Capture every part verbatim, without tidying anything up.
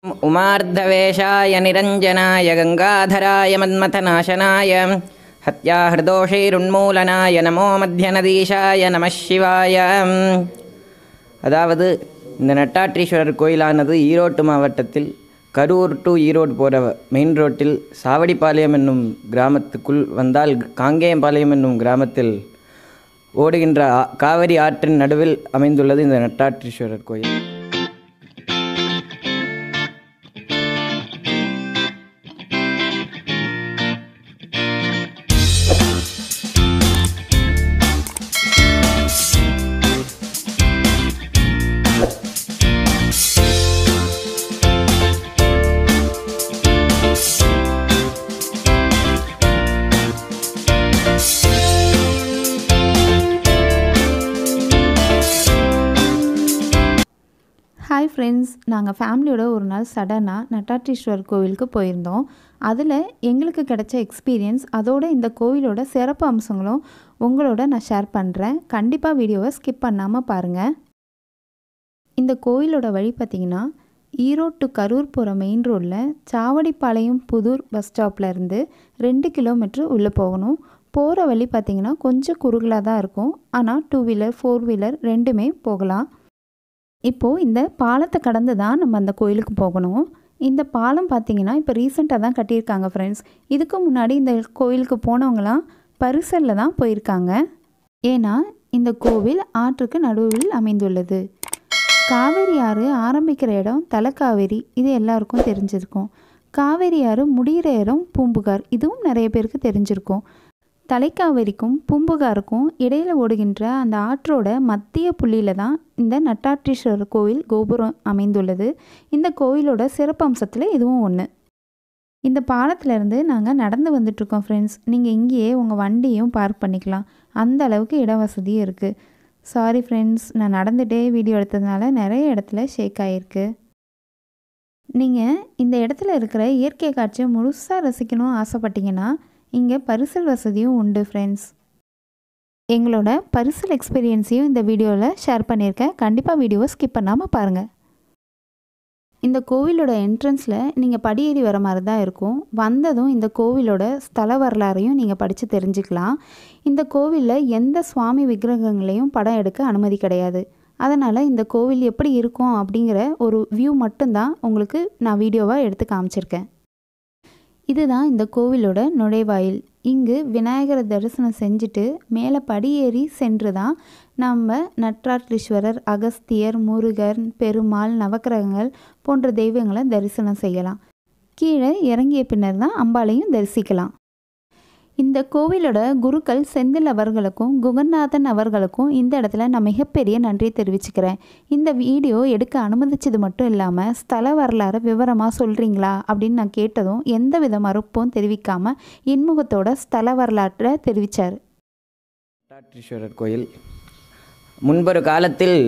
उमार्धवेशाय निरञ्जनाय गंगाधराय मन्मथनाशनाय हत्याहृदोषैरुन्मूलनाय नमो मध्यनदीशाय नमः शिवाय. அதாவது இந்த நட்டாற்றீஸ்வரர் கோயிலானது ஈரோடு மாவட்டத்தில் கரூர் டு ஈரோடு போகிற மெயின் ரோட்டில் சாவடிப்பாளையம் என்னும் கிராமத்துக்குள் வந்தால் காங்கேயம்பாளையம் என்னும் கிராமத்தில் ஓடுகின்ற காவிரி ஆற்றின் நடுவில் அமைந்துள்ளது இந்த நட்டாற்றீஸ்வரர் கோயில். ஹாய் ஃப்ரெண்ட்ஸ், நாங்கள் ஃபேமிலியோட ஒரு நாள் சடனாக நட்டாற்றீஸ்வரர் கோவிலுக்கு போயிருந்தோம். அதில் எங்களுக்கு கிடைச்ச எக்ஸ்பீரியன்ஸ், அதோடு இந்த கோவிலோட சிறப்பு அம்சங்களும் உங்களோட நான் ஷேர் பண்ணுறேன். கண்டிப்பாக வீடியோவை ஸ்கிப் பண்ணாமல் பாருங்கள். இந்த கோவிலோட வழி பார்த்திங்கன்னா ஈரோடு டு கரூர் போகிற மெயின் ரோடில் சாவடிப்பாளையம் புதூர் பஸ் ஸ்டாப்பில் இருந்து ரெண்டு கிலோமீட்டர் உள்ளே போகணும். போகிற வழி பார்த்திங்கன்னா கொஞ்சம் குறுகலாக தான் இருக்கும், ஆனால் டூ வீலர் ஃபோர் வீலர் ரெண்டுமே போகலாம். இப்போது இந்த பாலத்தை கடந்து தான் நம்ம அந்த கோயிலுக்கு போகணும். இந்த பாலம் பார்த்திங்கன்னா இப்போ ரீசெண்டாக தான் கட்டியிருக்காங்க ஃப்ரெண்ட்ஸ். இதுக்கு முன்னாடி இந்த கோயிலுக்கு போனவங்களாம் பரிசலில் தான் போயிருக்காங்க. ஏன்னா இந்த கோவில் ஆற்றுக்கு நடுவில் அமைந்துள்ளது. காவேரி ஆறு ஆரம்பிக்கிற இடம் தலைக்காவேரி, இது எல்லாருக்கும் தெரிஞ்சிருக்கும். காவேரி ஆறு முடிகிற இடம் பூம்புகார், இதுவும் நிறைய பேருக்கு தெரிஞ்சிருக்கும். தலைக்காவேரிக்கும் பூம்புகாருக்கும் இடையில் ஓடுகின்ற அந்த ஆற்றோட மத்திய புள்ளியில் தான் இந்த நட்டாற்றீஸ்வரர் கோவில் கோபுரம் அமைந்துள்ளது. இந்த கோவிலோட சிறப்பம்சத்தில் இதுவும் ஒன்று. இந்த பாலத்திலேருந்து நாங்கள் நடந்து வந்துட்ருக்கோம் ஃப்ரெண்ட்ஸ். நீங்கள் இங்கேயே உங்கள் வண்டியும் பார்க் பண்ணிக்கலாம், அந்த அளவுக்கு இட வசதியும் இருக்குது. சாரி ஃப்ரெண்ட்ஸ், நான் நடந்துகிட்டே வீடியோ எடுத்ததுனால நிறைய இடத்துல ஷேக் ஆகிருக்கு. நீங்கள் இந்த இடத்துல இருக்கிற இயற்கை காட்சியை முழுசாக ரசிக்கணும் ஆசைப்பட்டீங்கன்னா இங்கே பரிசல் வசதியும் உண்டு ஃப்ரெண்ட்ஸ். எங்களோட பரிசல் எக்ஸ்பீரியன்ஸையும் இந்த வீடியோவில் ஷேர் பண்ணியிருக்கேன். கண்டிப்பாக வீடியோவை ஸ்கிப் பண்ணாமல் பாருங்கள். இந்த கோவிலோட என்ட்ரன்ஸில் நீங்கள் படியேறி வர மாதிரி தான் இருக்கும். வந்ததும் இந்த கோவிலோட ஸ்தல வரலாறையும் நீங்கள் படித்து தெரிஞ்சுக்கலாம். இந்த கோவிலில் எந்த சுவாமி விக்கிரகங்களையும் படம் எடுக்க அனுமதி கிடையாது. அதனால் இந்த கோவில் எப்படி இருக்கும் அப்படிங்கிற ஒரு வியூ மட்டும்தான் உங்களுக்கு நான் வீடியோவாக எடுத்து காமிச்சிருக்கேன். இதுதான் இந்த கோவிலோட நுழைவாயில். இங்கு விநாயகரை தரிசனம் செஞ்சுட்டு மேலே படியேறி சென்று தான் நம்ம நட்டாற்றீஸ்வரர், அகஸ்தியர், முருகர், பெருமாள், நவக்கிரகங்கள் போன்ற தெய்வங்களை தரிசனம் செய்யலாம். கீழே இறங்கிய பின்னர் தான் அம்பாளையும் தரிசிக்கலாம். இந்த கோவிலோட குருக்கள் செந்தில் அவர்களுக்கும் குகநாதன் அவர்களுக்கும் இந்த இடத்துல நான் மிகப்பெரிய நன்றியை தெரிவிச்சுக்கிறேன். இந்த வீடியோ எடுக்க அனுமதிச்சது மட்டும் இல்லாமல் ஸ்தல வரலாறு விவரமாக சொல்கிறீங்களா அப்படின்னு நான் கேட்டதும் எந்த வித மறுப்பும் தெரிவிக்காமல் இன்முகத்தோட ஸ்தல வரலாற்றை தெரிவித்தார். நட்டாற்றீஸ்வரர் கோயில் முன்பொரு காலத்தில்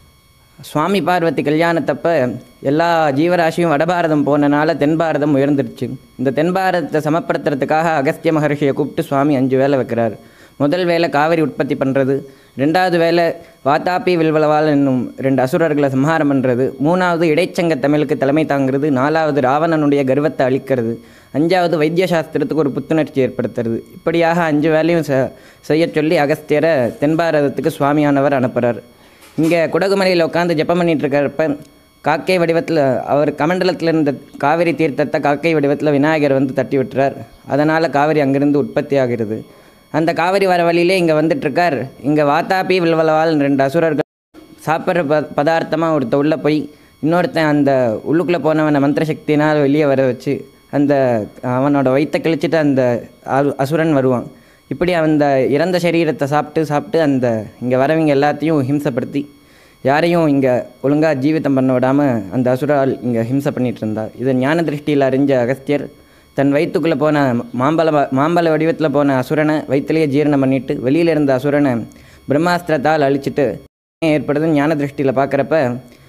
சுவாமி பார்வதி கல்யாணத்தப்ப எல்லா ஜீவராசியும் வடபாரதம் போனனால தென்பாரதம் உயர்ந்துருச்சு. இந்த தென்பாரதத்தை சமப்படுத்துறதுக்காக அகஸ்திய மகர்ஷியை கூப்பிட்டு சுவாமி அஞ்சு வேலை வைக்கிறார். முதல் வேலை காவிரி உற்பத்தி பண்ணுறது, ரெண்டாவது வேலை வாத்தாப்பி வில்வலவால் என்னும் ரெண்டு அசுரர்களை சம்ஹாரம் பண்ணுறது, மூணாவது இடைச்சங்க தமிழுக்கு தலைமை தாங்கிறது, நாலாவது ராவணனுடைய கர்வத்தை அழிக்கிறது, அஞ்சாவது வைத்திய சாஸ்திரத்துக்கு ஒரு புத்துணர்ச்சி ஏற்படுத்துறது. இப்படியாக அஞ்சு வேலையும் செ செய்ய சொல்லி அகஸ்தியரை தென்பாரதத்துக்கு சுவாமியானவர் அனுப்புகிறார். இங்கே குடகுமலையில் உட்காந்து ஜப்பம் பண்ணிகிட்ருக்கிறப்ப காக்கை வடிவத்தில் அவர் கமண்டலத்தில் இருந்த காவிரி தீர்த்தத்தை காக்கை வடிவத்தில் விநாயகர் வந்து தட்டி விட்டுறார். அதனால் காவிரி அங்கேருந்து உற்பத்தி ஆகிறது. அந்த காவிரி வர வழியிலே இங்கே வந்துட்டுருக்கார். இங்கே வாத்தாப்பி வில்வலவால் ரெண்டு அசுரர்கள் சாப்பிட்ற ப பதார்த்தமாக ஒருத்த உள்ளே போய் இன்னொருத்தன் அந்த உள்ளுக்குள்ளே போனவனை மந்திர சக்தினால் வெளியே வர வச்சு அந்த அவனோட வயிற்றை கிழிச்சிட்டு அந்த அசுரன் வருவான். இப்படி அந்த இறந்த சரீரத்தை சாப்பிட்டு சாப்பிட்டு அந்த இங்கே வரவங்க எல்லாத்தையும் ஹிம்சப்படுத்தி யாரையும் இங்கே ஒழுங்காக ஜீவிதம் பண்ண விடாமல் அந்த அசுரால் இங்கே ஹிம்சை பண்ணிகிட்டு இருந்தார். இதை ஞான திருஷ்டியில் அறிஞ்ச அகஸ்தியர் தன் வயிற்றுக்குள்ளே போன மாம்பழ மாம்பழ வடிவத்தில் போன அசுரனை வயிற்றுலேயே ஜீரணம் பண்ணிவிட்டு வெளியில் இருந்த அசுரனை பிரம்மாஸ்திரத்தால் அழிச்சிட்டு ஏற்படுதுன்னு ஞான திருஷ்டியில் பார்க்குறப்ப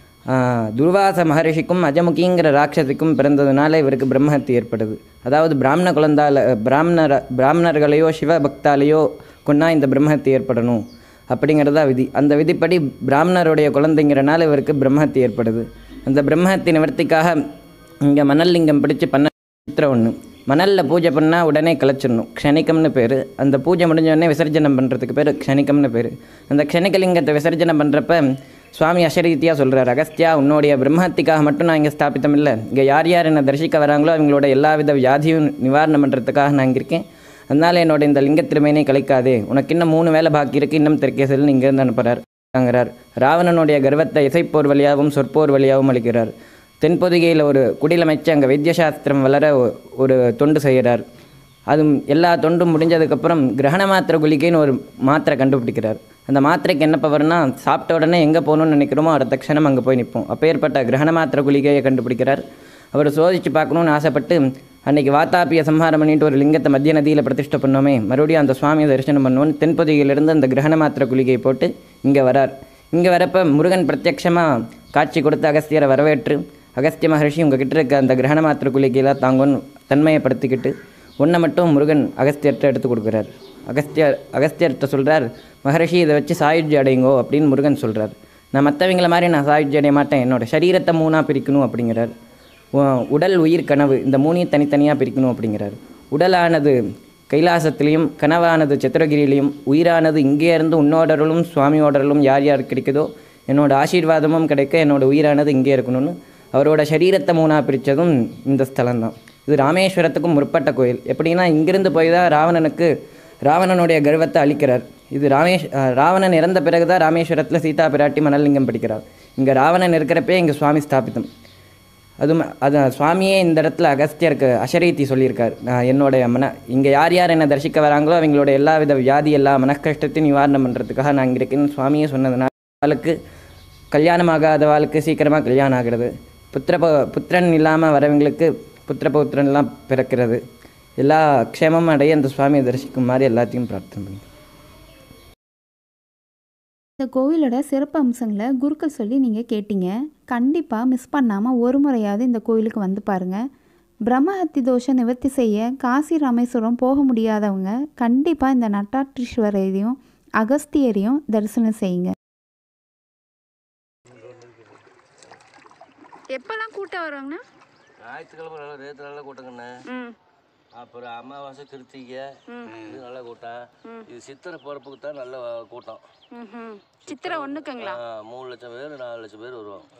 துர்வாச மகரிஷிக்கும் அஜமுகிங்கிற ராட்சசிக்கும் பிறந்ததுனால இவருக்கு பிரம்மஹத்தி ஏற்படுது. அதாவது பிராமண குழந்தால் பிராமணர் பிராமணர்களையோ சிவபக்தாலேயோ கொண்டா இந்த பிரம்மஹத்தி ஏற்படணும் அப்படிங்கிறதா விதி. அந்த விதிப்படி பிராமணருடைய குழந்தைங்கிறனால இவருக்கு பிரம்மஹத்தி ஏற்படுது. அந்த பிரம்மஹத்தி நிவர்த்திக்காக இங்கே மணல் லிங்கம் பிடிச்சி பண்ண சித்திரம் ஒன்று. மணலில் பூஜை பண்ணால் உடனே கலைச்சிடணும், க்ஷணிக்கம்னு பேர். அந்த பூஜை முடிஞ்சோடனே விசர்ஜனம் பண்ணுறதுக்கு பேர் க்ஷணிக்கம்னு பேர். அந்த க்ஷணிக்கலிங்கத்தை விசர்ஜனம் பண்ணுறப்ப சுவாமி அசரீத்தியாக சொல்கிறார், அகஸ்தியா உன்னுடைய பிரம்மஹத்திக்காக மட்டும் நான் இங்கே ஸ்தாபித்தம் இல்லை, இங்கே யார் யார் என்னை தரிசிக்க வராங்களோ அவங்களோட எல்லா வித வியாதியும் நிவாரணம் பண்ணுறதுக்காக நான் இங்கே இருக்கேன். அதனால் என்னோட இந்த லிங்கத்திருமையினை கலைக்காதே, உனக்கு இன்னும் மூணு வேலை பாக்கி இருக்குது, இன்னும் தெற்கே செல்லுன்னு இங்கேருந்து அனுப்புகிறார். வாங்குறார். ராவணனுடைய கர்வத்தை இசைப்போர் வழியாகவும் சொற்போர் வழியாகவும் அளிக்கிறார். தென்பொதிகையில் ஒரு குடிலமைச்சு அங்கே வைத்தியசாஸ்திரம் வளர ஒரு தொண்டு செய்கிறார். அதுவும் எல்லா தொண்டும் முடிஞ்சதுக்கப்புறம் கிரகண மாத்திரை குளிக்கைன்னு ஒரு மாத்திரை கண்டுபிடிக்கிறார். அந்த மாத்திரைக்கு என்ன பவர்னா, சாப்பிட்ட உடனே எங்கே போகணும்னு நினைக்கிறோமோ அடுத்த க்ஷணம் அங்கே போய் நிற்போம். அப்பேற்பட்ட கிரகண மாத்திரை குளிக்கையை கண்டுபிடிக்கிறார். அவர் சோதித்து பார்க்கணுன்னு ஆசைப்பட்டு அன்றைக்கி வாத்தாப்பிய சம்ஹாரம் பண்ணிட்டு ஒரு லிங்கத்தை மத்திய நதியில் பிரதிஷ்டை பண்ணோமே, மறுபடியும் அந்த சுவாமியை தரிசனம் பண்ணுவோன்னு தென்பொதிகையிலிருந்து அந்த கிரகண மாத்திரை குளிகையை போட்டு இங்கே வரார். இங்கே வரப்போ முருகன் பிரத்யட்சமாக காட்சி கொடுத்து அகஸ்தியரை வரவேற்று, அகஸ்திய மகர்ஷி உங்கள் கிட்ட இருக்க அந்த கிரகண மாத்திரை குளிக்கையெல்லாம் தாங்கன்னு தன்மையப்படுத்திக்கிட்டு ஒன்றை மட்டும் முருகன் அகஸ்தியர்கிட்ட எடுத்து கொடுக்குறார். அகஸ்தியர் அகஸ்தியர்கிட்ட சொல்கிறார், மகர்ஷி இதை வச்சு சாயுஜ்ஜி அடையுங்கோ அப்படின்னு முருகன் சொல்கிறார். நான் மற்றவங்கள மாதிரி நான் சாயுஜ்ஜி அடைய மாட்டேன், என்னோடய சரீரத்தை மூணாக பிரிக்கணும் அப்படிங்கிறார். உடல் உயிர் கனவு இந்த மூணையும் தனித்தனியாக பிரிக்கணும் அப்படிங்கிறார். உடலானது கைலாசத்திலையும் கனவானது சத்துரகிரியிலையும் உயிரானது இங்கே இருந்து உன்னோடர்களும் சுவாமியோடர்களும் யார் யார் கிடைக்குதோ என்னோடய ஆசீர்வாதமும் கிடைக்க என்னோடய உயிரானது இங்கே இருக்கணும்னு அவரோட சரீரத்தை மூணாக பிரித்ததும் இந்த ஸ்தலம்தான். இது ராமேஸ்வரத்துக்கும் முற்பட்ட கோயில். எப்படின்னா இங்கிருந்து போய் தான் ராவணனுக்கு ராவணனுடைய கர்வத்தை அழிக்கிறார். இது ராமேஷ் ராவணன் இறந்த பிறகு தான் ராமேஸ்வரத்தில் சீதா பிராட்டி மணலிங்கம் படிக்கிறார். இங்கே ராவணன் இருக்கிறப்பே இங்கே சுவாமி ஸ்தாபித்தம். அதுவும் அது சுவாமியே இந்த இடத்துல அகஸ்தியருக்கு அசரீத்தி சொல்லியிருக்கார், நான் என்னுடைய மன இங்கே யார் யார் என்னை தரிசிக்க வராங்களோ அவங்களோட எல்லா வித வியாதி எல்லா மனக்கஷ்டத்தையும் நிவாரணம் பண்ணுறதுக்காக நான் இங்கே இருக்கேன்னு சுவாமியே சொன்னதுனால அவளுக்கு கல்யாணம் ஆகாதவாளுக்கு சீக்கிரமாக கல்யாணம் ஆகிறது, புத்திர புத்திரன் இல்லாமல் வரவங்களுக்கு புத்திர பௌத்திரன்லாம் பிறக்கிறது, எல்லா க்ஷேமமும் அடைய அந்த சுவாமியை தரிசிக்கும் மாதிரி எல்லாத்தையும் பிரார்த்தனை பண்ணி. இந்த கோவிலோட சிறப்பு அம்சங்களை குருக்கள் சொல்லி நீங்கள் கேட்டீங்க. கண்டிப்பாக மிஸ் பண்ணாமல் ஒரு முறையாவது இந்த கோவிலுக்கு வந்து பாருங்கள். பிரம்மஹத்தி தோஷம் நிவர்த்தி செய்ய காசி ராமேஸ்வரம் போக முடியாதவங்க கண்டிப்பாக இந்த நட்டாட்ரீஸ்வரரையும் அகஸ்தியரையும் தரிசனம் செய்யுங்க. எப்பெல்லாம் கூட்டம் வருவாங்கண்ணா? ஞாயிற்றுக்கிழமை நல்லா ரேத்து நல்லா கூட்டங்கண்ணே. அப்புறம் அமாவாசை கிருத்திகை இது நல்ல கூட்டம். இது சித்திரை போறப்புக்கு தான் நல்ல கூட்டம். சித்திரை ஒண்ணுக்குங்களா? மூணு லட்சம் பேர் நாலு லட்சம் பேர் வருவாங்க.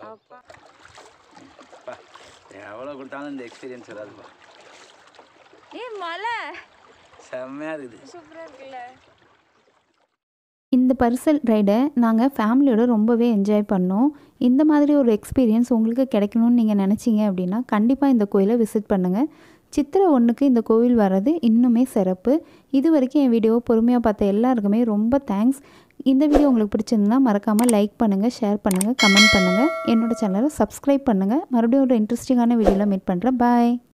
எவ்வளோ கொடுத்தாலும் இந்த எக்ஸ்பீரியன்ஸ் வராதுப்பா. ஏ மலை செம்மையா இருக்குது, சூப்பரா இருக்குல்ல. இந்த பர்சல் ரைடை நாங்கள் ஃபேமிலியோட ரொம்பவே என்ஜாய் பண்ணோம். இந்த மாதிரி ஒரு எக்ஸ்பீரியன்ஸ் உங்களுக்கு கிடைக்கணும்னு நீங்கள் நினச்சிங்க அப்படின்னா கண்டிப்பாக இந்த கோயிலை விசிட் பண்ணுங்கள். சித்திரை ஒன்றுக்கு இந்த கோவில் வர்றது இன்னுமே சிறப்பு. இது வரைக்கும் என் வீடியோவை பொறுமையாக பார்த்த எல்லாருக்குமே ரொம்ப தேங்க்ஸ். இந்த வீடியோ உங்களுக்கு பிடிச்சிருந்தா மறக்காமல் லைக் பண்ணுங்கள், ஷேர் பண்ணுங்கள், கமெண்ட் பண்ணுங்கள். என்னோடய சேனலை சப்ஸ்கிரைப் பண்ணுங்கள். மறுபடியும் ஒரு இன்ட்ரெஸ்டிங்கான வீடியோவில் மீட் பண்ணுறேன். பாய்.